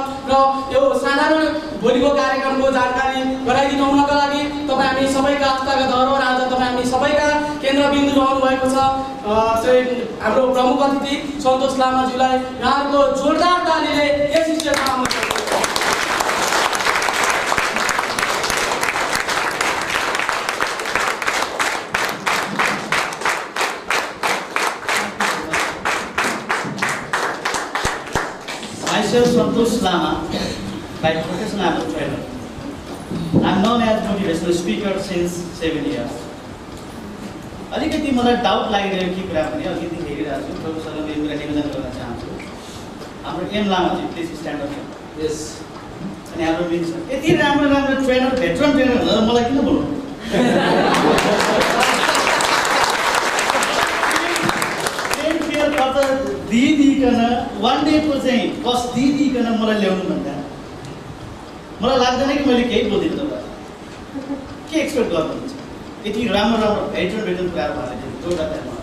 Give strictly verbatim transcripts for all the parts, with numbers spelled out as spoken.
र यो साधारण भोलिको कार्यक्रमको जानकारी गराइदिनु हुनका लागि तपाईँ हामी सबैका आस्थाका धरोहर आज तपाईँ हामी सबैका केन्द्रबिन्दु रहनु भएको छ। हाम्रो प्रमुख अतिथि सन्तोष लामाज्यूलाई यहाँको जोरदार तालीले यस स्टेजमा आउनु पर्छ। Myself, Santosh Lama, by profession I'm a trainer. I'm known as motivational speaker since seven years. अलिकति मलाई डाउट लागिरहेको के कुरा भने अलिकति हेरिरहेको छु प्रोफेसरले मेरो कुरा निवेदन गर्न चाहन्छु। हाम्रो M Lamaji please stand up. Yes. अनि हाम्रो मिन्छ यति राम्रो राम्रो ट्रेनर भेटरन ट्रेनर हुँदा मलाई किन बोल्नु? ट्रेन फेयर गर्दा दिदिकन वान डेको चाहिँ बस दिदिकन मलाई ल्याउनु भन्दा मलाई लाग्दैन कि मैले केही बोलिदिनु तपाईँ के एक्सपेक्ट गर्नुहुन्छ? यति राम्रो राम्रो भेटरन भेटरन कुराहरू भनेर जोडा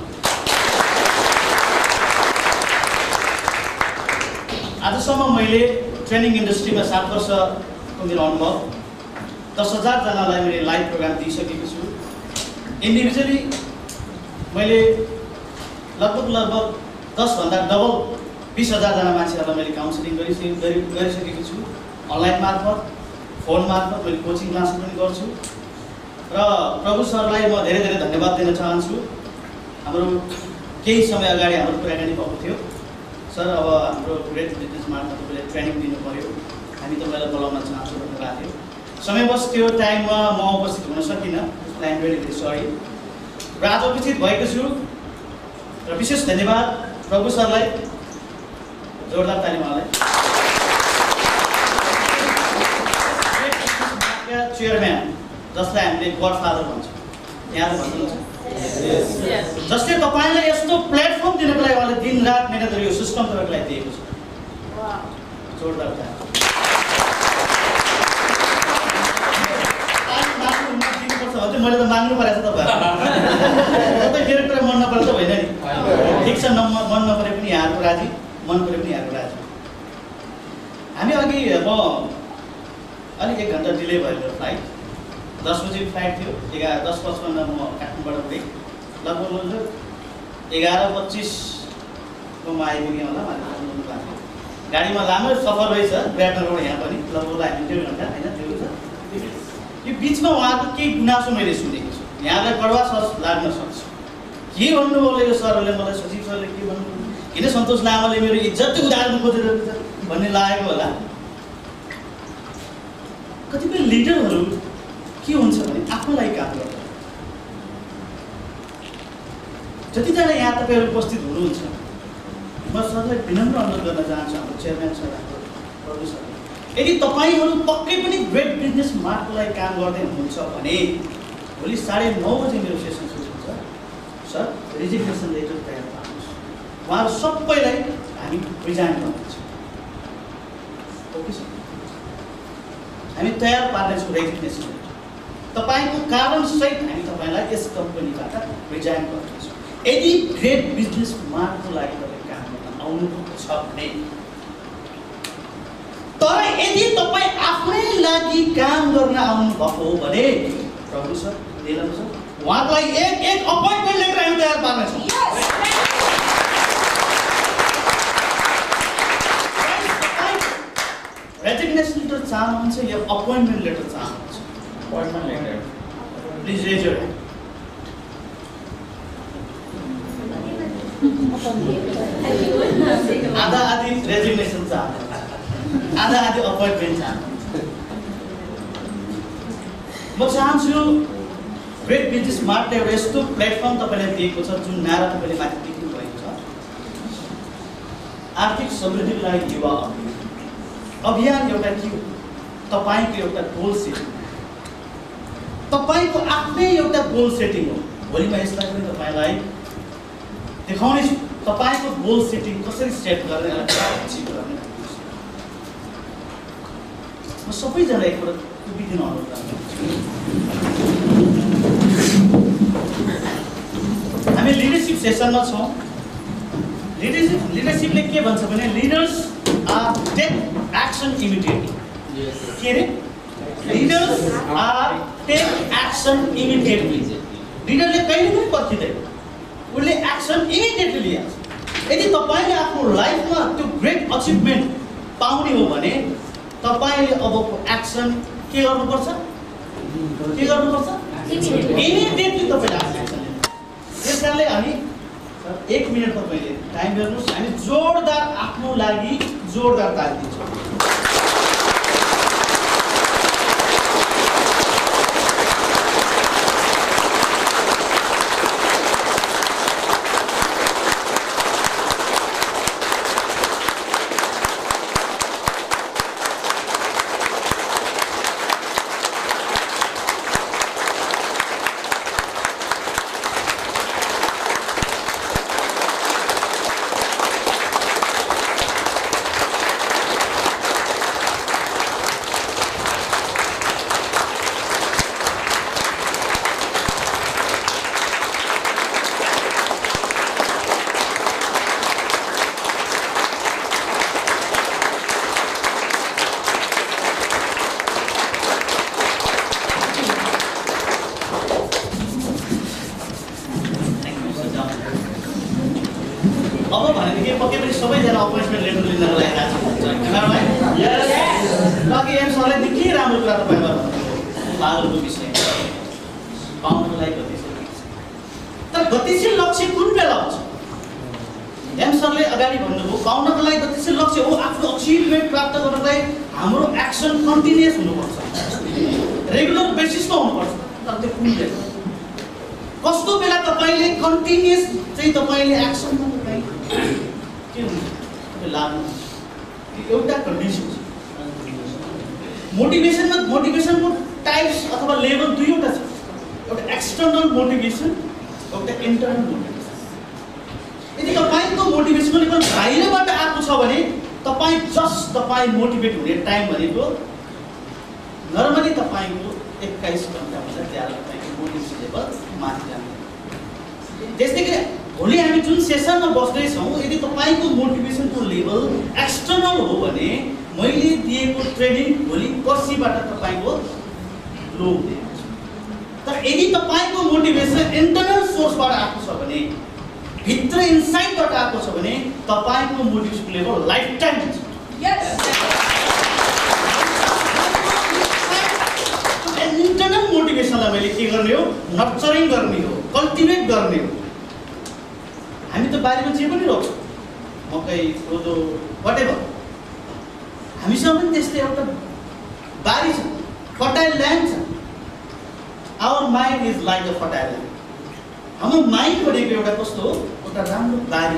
आजसम्म मैले ट्रेनिङ इन्डस्ट्रीमा सात वर्षको मेरो अनुभव दस हजारजनालाई मैले लाइभ प्रोग्राम दिइसकेको छु। इन्डिभिजुअली मैले लगभग लगभग दसभन्दा डबल बिस हजारजना मान्छेहरूलाई मैले काउन्सिलिङ गरिसकेको छु। अनलाइन मार्फत फोन मार्फत मैले कोचिङ क्लास पनि गर्छु र प्रभु सरलाई म धेरै धेरै धन्यवाद दिन चाहन्छु। हाम्रो केही समय अगाडि हाम्रो कुराकानी भएको थियो, सर अब हाम्रो ग्रेट बिजनेस मार्टमा तपाईँले ट्रेनिङ दिनु पऱ्यो, हामी तपाईँलाई बोलाउन चाहन्छौँ भन्नु भएको थियो। समयवश त्यो टाइममा म उपस्थित हुन सकिनँ, I am very very sorry. र आज उपस्थित भएको छु र विशेष धन्यवाद प्रभु सरलाई, जोरदार ताली उहाँलाई। चेयरम्यान जसलाई हामीले गड फादर भन्छौँ, यहाँले भन्नुहुन्छ जसले तपाईँलाई यस्तो प्लेटफर्म दिनको लागि उहाँले दिन रात मिहिनेत गरेर यो सिस्टम तपाईँको लागि दिएको छ। जोरदार ताली। दिनुपर्छ भने मैले त माग्नु परेको छ तपाईँहरू, तपाईँ मेरो कुरा मन नपरेर त होइन नि, ठिक छ। न मन नपरे पनि यहाँहरूको राजी, मन परे पनि यहाँहरूको राजी। हामी अघि म अलिक एक घन्टा डिले भयो मेरो फ्लाइट, दस बजी फ्लाइट थियो, एघार दस पचपन्न म काठमाडौँबाट उठेँ, लगभग लगभग एघार पच्चिसकोमा आइपुगेँ होला। मैले काठमाडौँ भएको थियो, गाडीमा लामो सफर रहेछ, ब्याटनर रोड यहाँ पनि लगभग हामी डेढ घन्टा होइन त्यो छ। यो बिचमा उहाँको केही गुनासो मैले सुनेको छु, यहाँलाई कडवा सर लाग्न सक्छ। के भन्नुभयो यो सरहरूले, मलाई सचिव सरले के भन्नुभयो, किन सन्तोष लामाले मेरो इज्जत उदाहरण खोजेर भन्ने लागेको होला। कतिपय लिडरहरू के हुन्छ भने आफ्नो लागि काम गर्छ। जतिजना यहाँ तपाईँहरू उपस्थित हुनुहुन्छ, म सरलाई विनम्र अनुरोध गर्न चाहन्छु, हाम्रो चेयरम्यान सर, हाम्रो प्रभु सर, यदि तपाईँहरू पक्कै पनि ग्रेट बिजनेस मार्टको लागि काम गर्दै हुनुहुन्छ भने भोलि साढे नौ बजी मेरो सेसन सुरु हुन्छ। सर रिजिग्नेसन लेटर तयार पार्नुहोस्, उहाँहरू सबैलाई हामी रिजाइन गर्नेछौँ। ओके सर, हामी तयार पार्नेछौँ रेजिग्नेसन लेटर। तपाईँको कारण सहित हामी तपाईँलाई यस कम्पनीबाट रिजाइन गर्नेछौँ। यदि ग्रेट बिजनेस मार्टको लागि तपाईँ काम गर्न आउनुभएको छ भने, तर यदि तपाईँ आफ्नै लागि काम गर्न आउनुभएको हो भने प्रभु सर दिनु सर उहाँको लागि एक एक अपोइन्टमेन्ट लेटर हामी तयार पार्नेछौँ। रेजिग्नेसन लेटर चाहनुहुन्छ या अपोइन्टमेन्ट लेटर चाहनुहुन्छ? Appointment letter. Please raise your hand. आधा आधी रेजिग्नेसन चाहनुहुन्छ, आधा आधी अपोइन्टमेन्ट चाहनुहुन्छ। म चाहन्छु ग्रेट बिजनेस मार्टले एउटा यस्तो प्लेटफर्म तपाईँलाई दिएको छ जुन नारा तपाईँले माथि लेख्नु भएको छ, आर्थिक समृद्धिको लागि युवा अभियान। एउटा के हो? तपाईँको एउटा गोल सेटिङ, तपाईँको आफ्नै एउटा गोल सेटिङ हो। भोलि म यसलाई पनि तपाईँलाई देखाउनेछु, तपाईँको गोल सेटिङ कसरी सेट गर्ने अचिभ गर्ने। म सबैजना एकपल्ट उभिदिन अनुरोध गर्छु। हामी लिडरसिप सेसनमा छौँ। लिडरसिप लिडरसिपले के भन्छ भने leaders are take action immediately. के अरे Leaders are take action immediately. Leaderले कहिले पनि पर्खिदैन, उनले एक्सन इमिडिएटली लिन्छ। यदि तपाईले आफ्नो लाइफमा त्यो ग्रेट अचिभमेन्ट पाउने हो भने तपाईले अबको एक्सन के गर्नुपर्छ? के गर्नुपर्छ? इमिडिएटली तपाईले एक्सन लिनु। त्यसकारणले हामी एक मिनेट तपाईले टाइम गर्नुस्, हामी जोरदार आफ्नो लागि जोरदार ताली दिन्छौँ। मोटिभेसनमा मोटिभेसनको टाइप्स अथवा लेभल दुईवटा छ, एउटा एक्सटर्नल मोटिभेसन, एउटा इन्टर्नल मोटिभेसन। यदि तपाईको मोटिभेसन लेभल बाहिरबाट आएको छ भने तपाई जस्ट तपाई मोटिभेट हुने टाइम भनेको नर्मली तपाईको एक्काइस घण्टाभन्दा ज्यादा तपाईको मोटिभेसन लेभल माथि जान्छ। त्यसै गरी भोलि हामी जुन सेसनमा बस्दै छौं, यदि तपाईको मोटिभेसनको लेभल एक्सटर्नल हो भने मैले दिएको ट्रेनिङ भोलि पर्सिबाट तपाईको लो हुनेछ। तर यदि तपाईको मोटिभेसन इन्टरनल सोर्सबाट आएको छ भने, भित्र इनसाइडबाट आएको छ भने तपाईको मोटिभेसन लेभल लाइफ टाइम हुन्छ। यस, इन्टरनल मोटिभेसनलाई मैले के गर्ने हो? नर्चरिङ गर्ने हो, कल्टिभेट गर्ने हो। हामी त बारीमा जे पनि रोप्छौँ, मकै, कोदो, व्हाटएभर, हामीसँग पनि त्यस्तै एउटा बारी छ, फर्टाइल ल्यान्ड छ। Our mind is like a fertile land. हाम्रो माइन्ड भनेको एउटा कस्तो हो? एउटा राम्रो बारी।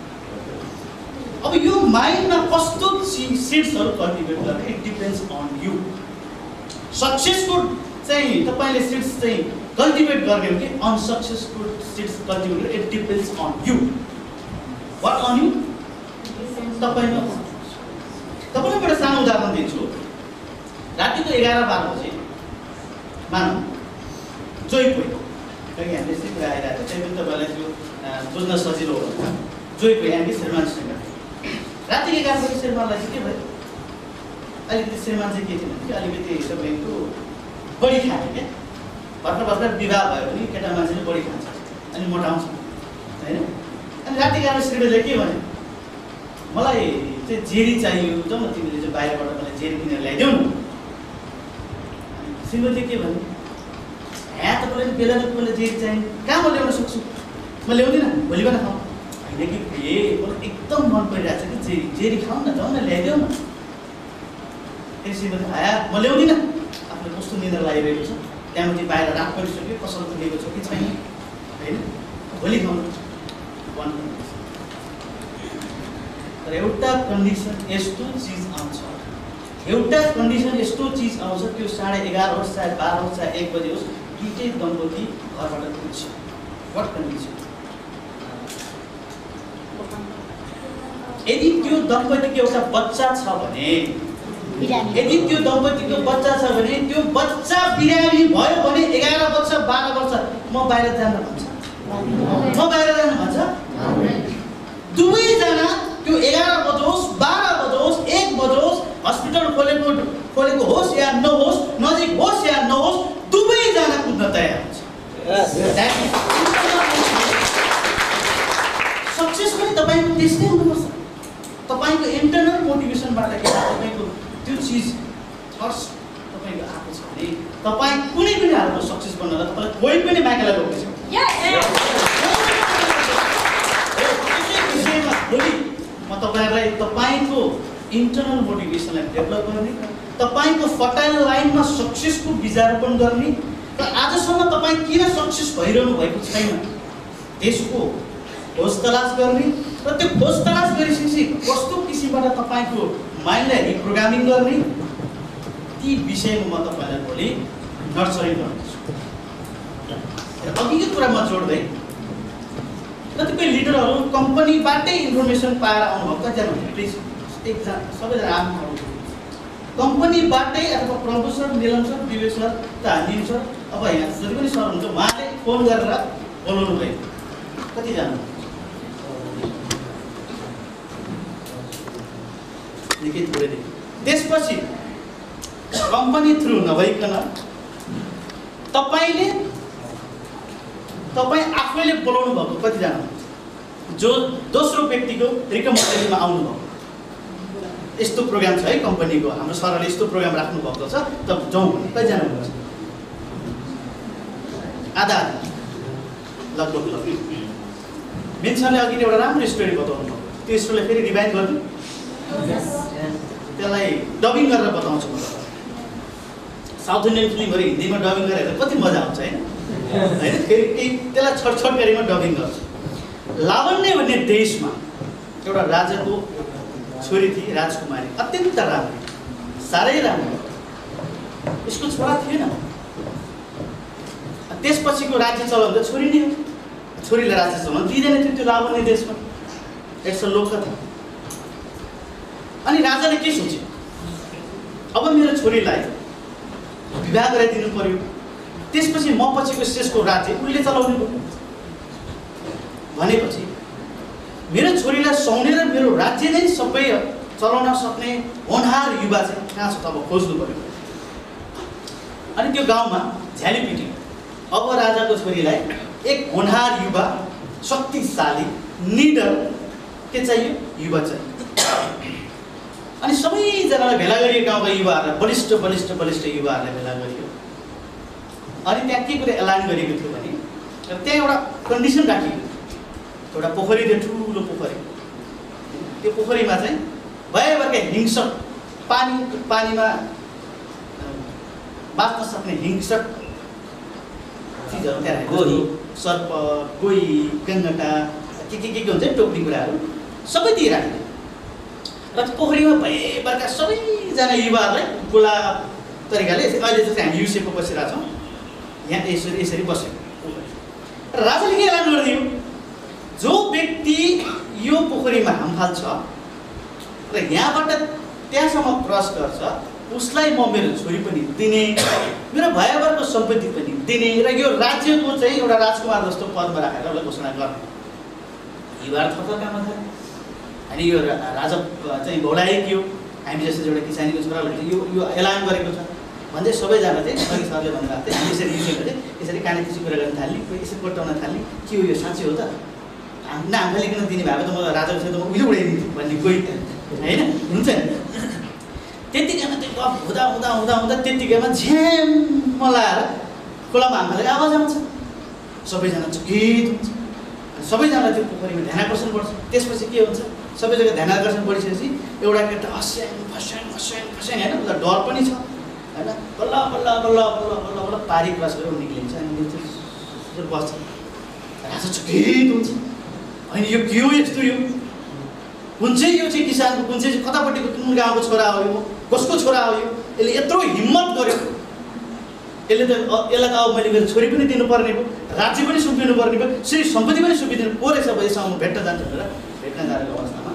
अब यो माइन्डमा कस्तो सिड्सहरू कल्टिभेट गर्ने, it depends on you. Successful चाहिँ तपाईले सिड्स चाहिँ कल्टिभेट गर्ने हो कि unsuccessful seeds cultivate? It depends on you. What on you? तपाईमा। तपाईलाई एउटा सानो उदाहरण दिन्छु। रातिको एघार बाह्र बजे मानौँ जोइपोइ, किनकि हामीले यस्तै कुरा आइरहेको छ, त्यही पनि तपाईँलाई त्यो बुझ्न सजिलो हो। जोइपोइ हामी श्रीमानसँग राति एघार बजे श्रीमानलाई चाहिँ के भयो? अलिकति श्रीमान चाहिँ के थियो भने अलिकति तपाईँको बढी खाने क्या, भर्खर भर्खर विवाह भयो भने केटा मान्छेले बढी खान्छ अनि मोटाउँछ होइन। अनि राति एघार बजे श्रीमानले के भन्यो? मलाई चाहिँ जेरी चाहियो, जाउँ न तिमीले चाहिँ बाहिरबाट मलाई जेरी किनेर ल्याइदेऊ न। श्रीमतीले के भन्यो? यहाँ तपाईँले बेला तपाईँलाई जेरी चाहियो, कहाँ म ल्याउन सक्छु? म ल्याउँदिनँ, भोलि बिहान खाउँ। होइन कि ए मलाई एकदम मन परिरहेको छ कि जेरी जेरी खाउँ न, जाउँ न ल्याइदेऊ न। ए श्रीमती आया म ल्याउँदिनँ, आफूले कस्तो निन्द्रा लागिरहेको छ, त्यहाँपछि बाहिर रात परिसक्यो, कसैको लिएको छ कि छैन होइन, भोलि खाउँ। तर एउटा कन्डिसन यस्तो चिज आउँछ, एउटा कन्डिसन यस्तो चिज आउँछ, त्यो साढे एघार होस्, चाहे बाह्र होस्, चाहे एक बजे होस्, दुईटै दम्पति घरबाट पुग्छ। What condition? यदि त्यो दम्पतिको एउटा बच्चा छ भने, यदि त्यो दम्पतिको बच्चा छ भने त्यो बच्चा बिरामी भयो भने एघार वर्ष बाह्र वर्ष म बाहिर जान भन्छ, म बाहिर जान भन्छ। दुवैजना त्यो एघार बजोस्, बाह्र बजोस्, एक बजोस्, हस्पिटल खोलेको होस् या नहोस्, नजिक होस् या नहोस्, दुवैजना कुद्न तयार हुन्छ। सक्सेस पनि तपाईँको त्यस्तै हुनुपर्छ। तपाईँको इन्टरनल मोटिभेसनबाट के तपाईँको त्यो चिज फर्स्ट तपाईँको आएको छ भने तपाईँ कुनै पनि हालतमा सक्सेस बन्नलाई तपाईँलाई कोही पनि माइकेलाई रोक्ने छैन। विषयमा भोलि म तपाईँहरूलाई तपाईँको इन्टरनल मोटिभेसनलाई डेभलप गर्ने, तपाईँको फर्टाइल लाइनमा सक्सेसको बिजारोपण गर्ने र आजसम्म तपाईँ किन सक्सेस भइरहनु भएको छैन त्यसको खोज तलास गर्ने र त्यो खोज तलास गरिसकेपछि कस्तो किसिमबाट तपाईँको माइन्डलाई रिप्रोग्रामिङ गर्ने, ती विषयमा म तपाईँलाई भोलि नर्सरी गर्नेछु। र अघिको कुरा म जोड्दै कतिपय लिडरहरू कम्पनीबाटै इन्फर्मेसन पाएर आउनुभएको कतिजना हुन्छ प्लिज एकजना सबैजना आफ्नो कम्पनीबाटै अथवा professor Nilam sir, Vivek sir, Tanim sir, अब यहाँ जति पनि सर हुन्छ उहाँले फोन गरेर बोलाउनु भयो। कतिजना निकै थोरै नै। त्यसपछि कम्पनी थ्रु नभइकन तपाईँले तपाईँ आफैले बोलाउनु भएको कतिजना जो दोस्रो व्यक्तिको रिकमेन्डेसनमा आउनुभयो। यस्तो प्रोग्राम छ है कम्पनीको, हाम्रो सरले यस्तो प्रोग्राम राख्नु भएको छ, त जाउँ भने कतिजना हुनुहुन्छ? आधा लगभग लगभग। मेन सरले अघि एउटा राम्रो स्टोरी बताउनु भयो, त्यो स्टोरीलाई फेरि रिभाइन्ड गर्नु, त्यसलाई डबिङ गरेर बताउँछु म। साउथ इन्डियन फिल्महरू हिन्दीमा डबिङ गरेर कति मजा आउँछ होइन होइन फेरि केही त्यसलाई छटछट गरेर डबिङ गर्छु। लावण्य भन्ने देशमा एउटा राजाको छोरी थिए, राजकुमारी, अत्यन्त राम्रो, साह्रै राम्रो। उसको छोरा थिएन। त्यसपछिको राज्य चलाउँदा छोरी नै हो, छोरीलाई राज्य चलाउन दिँदैन थियो त्यो लावण्य देशमा। इट्स अ लोककथा। अनि राजाले के सोच्यो, अब मेरो छोरीलाई विवाह गराइदिनु पर्यो, त्यसपछि म पछिको शेषको राज्य उसले चलाउने भयो भनेपछि मेरो छोरीलाई सुहाउने र मेरो राज्य नै सबै चलाउन सक्ने होनहार युवा चाहिँ कहाँ छ त अब खोज्नु पर्यो। अनि त्यो गाउँमा झ्याली पिट्यो। अब राजाको छोरीलाई एक होनहार युवा, शक्तिशाली, निडर के चाहियो, युवा चाहियो। अनि सबैजनालाई भेला गरियो, गाउँका युवाहरूलाई, बलिष्ठ बलिष्ठ बलिष्ठ युवाहरूलाई भेला गरियो। अनि त्यहाँ के कुरा एलान गरेको थियो भने त्यहाँ एउटा कन्डिसन राखिएको थियो, एउटा पोखरी थियो, ठुलो पोखरी। त्यो पोखरीमा चाहिँ भयभरका हिंसक, पानी पानीमा बाँच्न सक्ने हिंसक चिजहरू त्यहाँ राखेको, सर्प, गोही, गङ्गटा, के के के के हुन्छ टोक्ने कुराहरू सबै त्यही राखेको। र त्यो पोखरीमा भयभरका सबैजना युवाहरूलाई खुला तरिकाले अहिले जस्तै हामी युसेको बसिरहेको छौँ, यहाँ यसरी यसरी बसेको। राजाले के एलान गरिदियो, जो व्यक्ति यो पोखरीमा हाम फाल्छ र यहाँबाट त्यहाँसम्म क्रस गर्छ उसलाई म मेरो छोरी पनि दिने, मेरो भयभरको सम्पत्ति पनि दिने र यो राज्यको चाहिँ एउटा राजकुमार जस्तो पदमा राखेर उसलाई घोषणा गर्ने। युवाहरू थरथरकामा थियो। अनि यो राजा चाहिँ भौलाएको, हामी जस्तो एउटा किसानीको छोराले यो यो एलान गरेको छ भन्दै सबैजना चाहिँ अघि सरले भनिरहेको थियो, हामी यसरी युसेको चाहिँ यसरी काने खुसी कुरा गर्न थाल्ने, कोही यसरी कोट्याउन थाल्ने, के हो यो साँच्चै हो त, न आफैले किन दिने भएको त म राजाको छ त म उहिले उडाइदिन्छु भन्ने कोही होइन हुन्छ नि। त्यतिकैमा त्यो गफ हुँदा हुँदा हुँदा हुँदा त्यतिकैमा झ्याम लाएर खोलामा हामफालेको आवाज आउँछ, सबैजना चकित हुन्छ। सबैजना त्यो पोखरीमा ध्यान आकर्षण गर्छ। त्यसपछि के हुन्छ, सबै जग्गा ध्यान आकर्षण गरिसकेपछि एउटा केटा हस्याङ फस्याङ फस्याङ फस्याङ होइन, उसलाई डर पनि छ होइन, बल्ल बल्ल बल्ल बल्ल बल्ल बल्ल पारी क्रस गरेर निक्लिन्छ। अनि त्यो बस्छ, राजा चकित हुन्छ, होइन यो के हो यस्तो, यो कुन चाहिँ यो चाहिँ किसानको कुन चाहिँ कतापट्टिको कुन गाउँको छोरा हो, यो कसको छोरा हो, यो यसले यत्रो हिम्मत गर्यो, यसले त यसलाई त अब मैले मेरो छोरी पनि दिनुपर्ने भयो, राज्य पनि सुम्पिनु पर्ने भयो, श्री सम्पत्ति पनि सुम्पिदिनु को रहेछ भएसम्म भेट्न जान्छु भनेर भेट्न जानेको अवस्थामा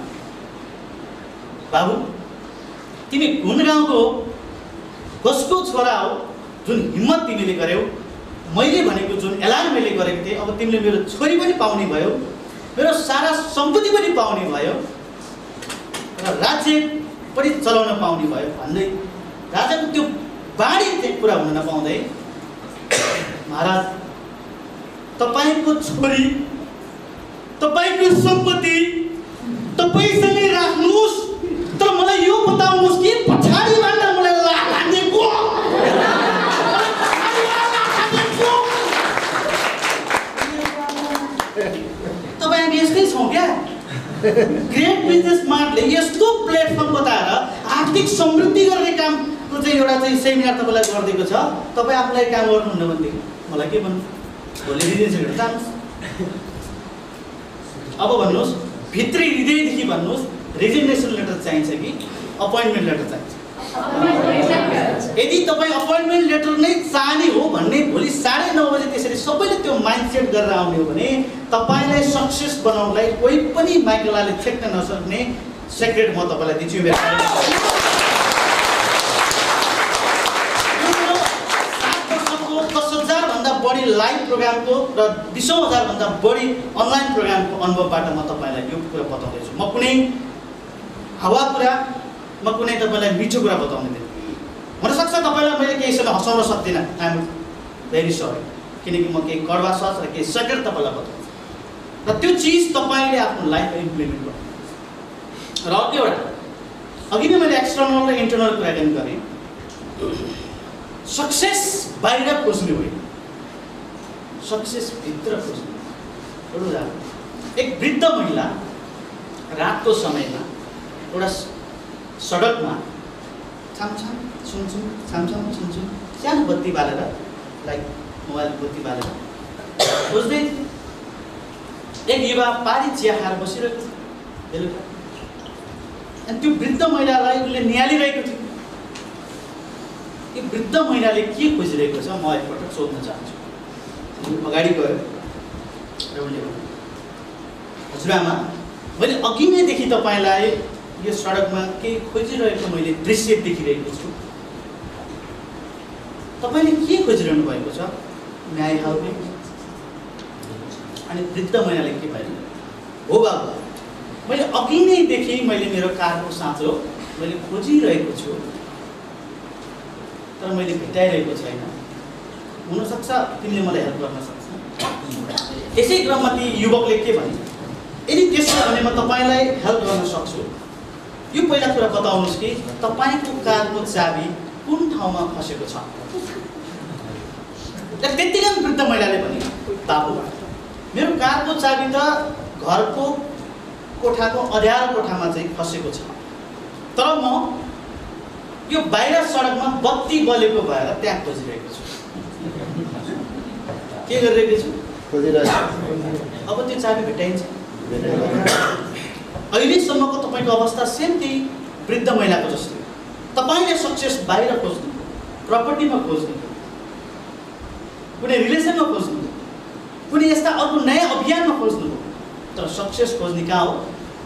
बाबु तिमी कुन गाउँको हो, कसको छोरा हो, जुन हिम्मत तिमीले गर्यौ, मैले भनेको जुन एलान मैले गरेको थिएँ, अब तिमीले मेरो छोरी पनि पाउने भयो, मेरो सारा सम्पत्ति पनि पाउने भयो र राज्य पनि चलाउन पाउने भयो भन्दै राजाको त्यो बाणी चाहिँ पुरा हुन नपाउँदै महाराज तपाईको छोरी तपाईको सम्पत्ति तपाईसँग राख्नुस् तर मलाई यो बताउनुस् कि पछाडीबाट मलाई लात हानेको तपाईँ हामी यस्तै छौँ क्या ग्रेट बिजनेस मार्टले यस्तो प्लेटफर्म बताएर आर्थिक समृद्धि गर्ने कामको चाहिँ एउटा चाहिँ सेमिनार तपाईँलाई गरिदिएको छ। तपाईँ आफूलाई काम गर्नुहुन्न भनेदेखि मलाई के भन्नु भोलि रिजनेसन जानुहोस्। अब भन्नुहोस् भित्री हृदयदेखि भन्नुहोस् रिजिग्नेसन लेटर चाहिन्छ कि अपोइन्टमेन्ट लेटर चाहिन्छ? यदि तपाईँ अपोइन्टमेन्ट लेटर नै चाहने हो भन्ने भोलि साढे नौ बजे त्यसरी सबैले त्यो माइन्डसेट गरेर आउने हो भने तपाईँलाई सक्सेस बनाउनलाई कोही पनि माइकलाले छेक्न नसक्ने सेक्रेट म तपाईँलाई दिन्छु। मेरो सात वर्षको दस हजारभन्दा बढी लाइभ प्रोग्रामको र बिसौँ हजारभन्दा बढी अनलाइन प्रोग्रामको अनुभवबाट म तपाईँलाई यो कुरा बताउँदैछु। म कुनै हावा कुरा म कुनै तपाईँलाई मिठो कुरा बताउने दिन्छु। हुनसक्छ तपाईँलाई मैले केही समय हँसाउन सक्दिनँ, आइएम भेरी सरी, किनकि म केही कडवा सच र केही सेक्रेट तपाईँलाई बताउँछु र त्यो चिज तपाईँले आफ्नो लाइफमा इम्प्लिमेन्ट गर्नु। र अर्को एउटा अघि नै मैले एक्सटर्नल र इन्टर्नल कुराकानी गरेँ। सक्सेस बाहिर खोज्ने होइन, सक्सेस भित्र खोज्ने। एक वृद्ध महिला रातको समयमा एउटा सडकमा छामछाम सुन्छुम छामछाम सुन्छुम सानो बत्ती बालेर लाइक मोबाइल बत्ती बालेर खोज्दै एक युवा पारी चिया खाएर बसिरहेको थियो बेलुका। अनि त्यो वृद्ध महिलालाई उसले निहालिरहेको थियो। यो वृद्ध महिलाले के खोजिरहेको छ म एकपटक सोध्न चाहन्छु। अगाडि गयो र उसले भन्यो हजुरआमा मैले अघि नैदेखि तपाईँलाई यो सडकमा केही खोजिरहेको मैले दृश्य देखिरहेको छु। तपाईँले के खोजिरहनु भएको छ? May I help you? अनि वृद्ध महिलाले के भन्यो? हो बाबु मैले अघि नैदेखि मैले मेरो कारको साँचो मैले खोजिरहेको छु तर मैले भेटाइरहेको छैन। हुनसक्छ तिमीले मलाई हेल्प गर्न सक्छौ। यसै क्रममा ती युवकले के भन्यो? यदि त्यसो भने म तपाईँलाई हेल्प गर्न सक्छु। यो पहिला कुरा बताउनुहोस् कि तपाईँको कारको चाबी कुन ठाउँमा फसेको छ? त्यतिकै वृद्ध महिलाले भने बाबु मेरो कारको चाबी त घरको कोठाको अँध्यारो कोठामा चाहिँ फसेको छ तर म यो बाहिर सडकमा बत्ती बलेको भएर त्यहाँ खोजिरहेको छु। के गरिरहेको छु? खोजिरहेको। अब त्यो चाबी भेटाइन्छ? अहिलेसम्मको तपाईँको अवस्था सेम त्यही वृद्ध महिलाको जस्तो। तपाईँले सक्सेस बाहिर खोज्नु, प्रपर्टीमा खोज्नु, कुनै रिलेसनमा खोज्नु, कुनै यस्ता अर्को नयाँ अभियानमा खोज्नु, तर सक्सेस खोज्ने कहाँ हो?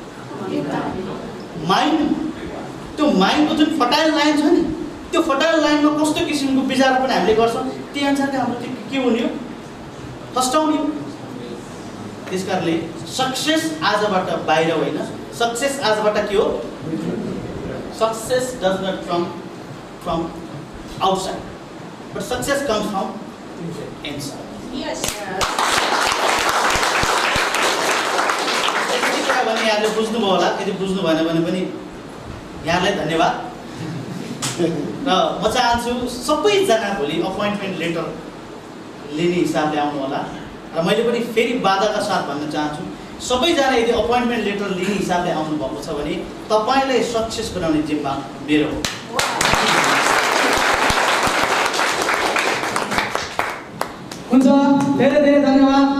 माइन्ड। त्यो माइन्डको जुन फर्टाइल लाइन छ नि त्यो फर्टाइल लाइनमा कस्तो किसिमको विचार पनि हामीले गर्छौँ त्यही अनुसारले हाम्रो त्यो के हुने हो? फस्टाउने हो। त्यस कारणले सक्सेस आजबाट बाहिर होइन, सक्सेस आजबाट के हो? Success does not come from outside but success comes from inside. यस भने यहाँले बुझ्नुभयो होला। यदि बुझ्नु भएन भने पनि यहाँलाई धन्यवाद। र म चाहन्छु सबैजना भोलि अपोइन्टमेन्ट लेटर लिने हिसाबले आउनु होला। र मैले पनि फेरि बाधाका साथ भन्न चाहन्छु सबैजना यदि अपोइन्टमेन्ट लेटर लिने हिसाबले आउनु भएको छ भने तपाईँलाई सक्सेस बनाउने जिम्मा मेरो हो। हुन्छ, धेरै धेरै धन्यवाद।